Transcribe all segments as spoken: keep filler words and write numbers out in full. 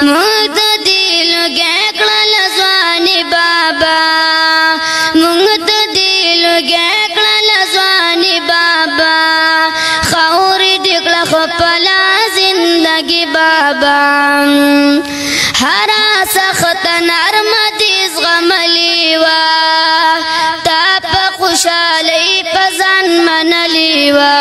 معتدل گیکل زوانی بابا معتدل گیکل زوانی بابا خور دکل خپلا زندگی بابا ہرا سخت نرمدیز غملی وا تاپ خوشالی پزن منلی وا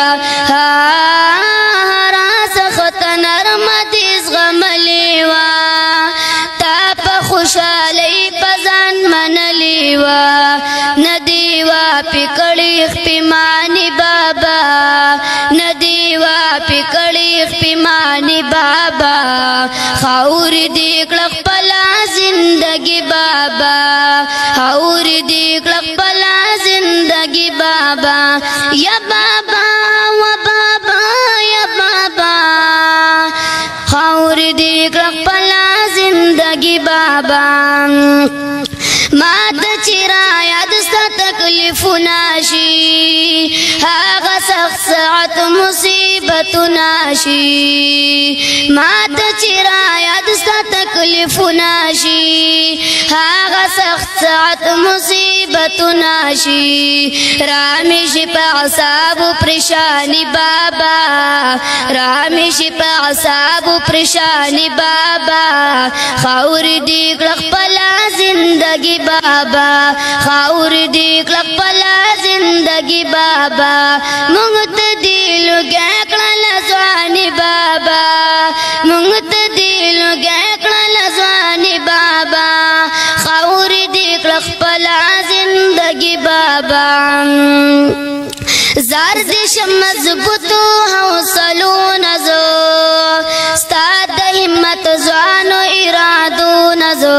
ہرا سخت نرمدیز غملی وا تاپ خوشالی پزن منلی وا ندی وا پکڑی خپیمانی بابا ندی وا پکڑی خپیمانی بابا خور دیکھ پلا زندگی بابا خور دیکھ پلا زندگی بابا یا بابا و بابا یا بابا خور دیکھ پلا زندگی بابا مات چرا یاد ستا تکلیف ناشی هاغا سخت ساعت مصیبت ناشی مات چرا یاد ستا تکلیف ناشی هاغا سخت ساعت مصیبت ناشی رامیش پا عصاب پریشانی بابا رامیش پا عصاب پریشانی بابا خور دیکھ پلا زندگی بابا خور دیکھ پلا زندگی بابا معتدل گیکل زوانی بابا معتدل گیکل زوانی بابا خور دیکھ پلا زندگی بابا زار دیش مضبوطو حوصلو نزو ستاد همت زوانو ارادو نزو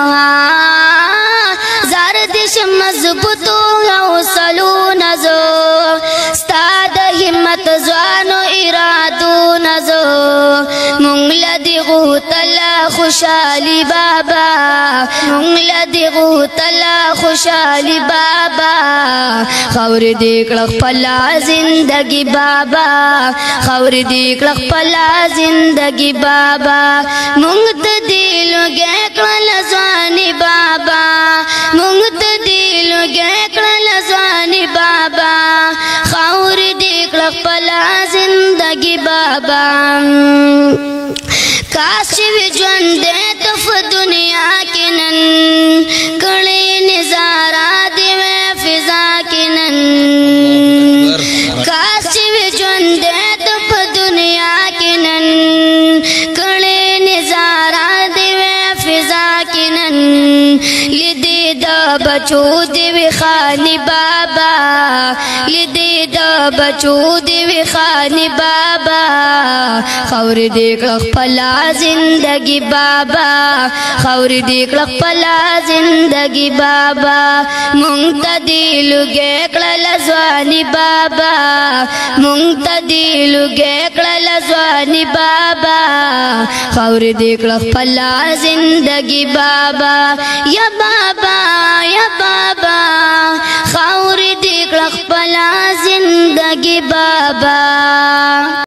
زار دیش مضبوطو حوصلو نزو ستاد همت زوانو ارادو نزو مونگل دی غوتلا خوشالی بابا مونگل دی غوتلا خوشالی بابا خور دیکھ پلا زندگی بابا خور دیکھ پلا زندگی بابا معتدل گیکل زوانی بابا معتدل گیکل زوانی بابا خور دیکھ پلا زندگی بابا کاش وی ژوند ته په دنیا کې نن کړي نظارا دی فضا کې نن کاش وی ژوند ته په دنیا کې نن کړي نظارا دی فضا کې نن لیدې د بچو دی وی خانی بابا لیدې د بچو دی وی خانی بابا خور دیکھ پلا زندگی بابا خور دیکھ پلا زندگی بابا معتدل گیکل زوانی بابا معتدل گیکل زوانی بابا خور دیکھ پلا زندگی بابا یا بابا یا بابا خور دیکھ پلا زندگی بابا